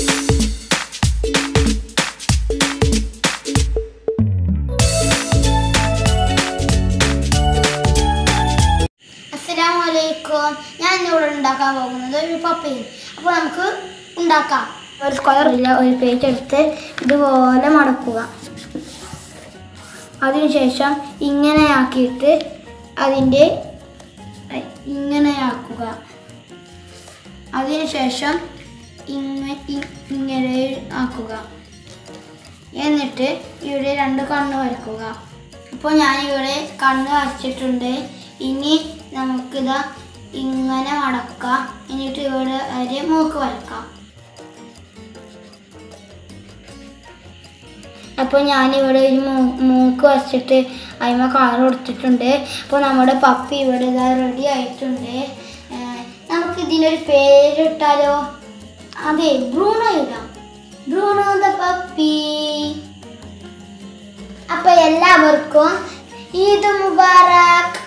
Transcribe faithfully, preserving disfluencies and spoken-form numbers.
Assalamualaikum. ഞാൻ ഇവിടെ ഉണ്ടാക്കാൻ പോകുന്നത് ഒരു പപ്പയും. അപ്പോൾ നമുക്ക് ഉണ്ടാക്കാം. ഒരു സ്ക്വയറില്ല ഒരു പേജ് എടുത്ത് ഇതുപോലെ മടക്കുക. അതിനുശേഷം ഇങ്ങനെ ആക്കിയിട്ട് അതിൻ്റെ ഇങ്ങനെ ആക്കുക. അതിനുശേഷം ഇങ്ങനെ ഇങ്ങനെ ആക്കുക. എന്നിട്ട് ഇവിടെ രണ്ട് കണ്ണ് വരയ്ക്കുക. അപ്പോൾ ഞാൻ ഇവിടെ കണ്ണ് വരച്ചിട്ടുണ്ട്. ഇനി നമുക്കിതാ ഇങ്ങനെ മടക്കാം. എന്നിട്ട് ഇവിടെ ഒരു മൂക്ക് വരക്കാം. അപ്പോൾ ഞാനിവിടെ ഒരു മൂക്ക് വരച്ചിട്ട് അതിന്മേൽ കളർ കൊടുത്തിട്ടുണ്ട്. അപ്പോൾ നമ്മുടെ പപ്പി ഇവിടെ ഇതാ റെഡി ആയിട്ടുണ്ട്. നമുക്ക് ഇതിനൊരു പേരിട്ടാലോ? അതെ, ബ്രൂണോ ഇടാം. Bruno the puppy. അപ്പോൾ എല്ലാവർക്കും ഈദ് മുബാറക്.